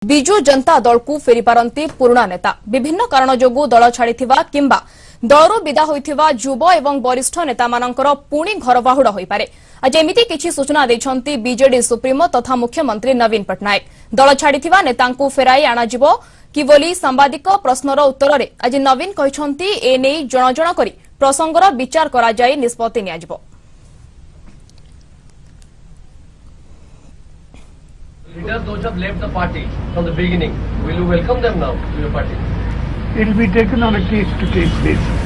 विजु जनता दल को फेरी पारंती पुराना नेता विभिन्न कारण जोगु दल छाड़िथिबा किंबा दलरू विदा होइथिबा युव एवं वरिष्ठ नेता मानकर पुणी घर बाहुड़ होई पारे। आज एमिति किछि सूचना दैछंती बीजेडी सुप्रीमो तथा मुख्यमंत्री नवीन पटनायक। दल छाड़िथिबा नेतांकु फेराई आणाजिबो कि बोली सांबादिक प्रश्नर उत्तर रे आज नवीन कहिछंती ए नै जण जण करी प्रसंगर विचार करा जाय निष्पत्ति नियाजिबो। Leaders, those who have left the party from the beginning, will you welcome them now to your party? It will be taken on a case-to-case basis.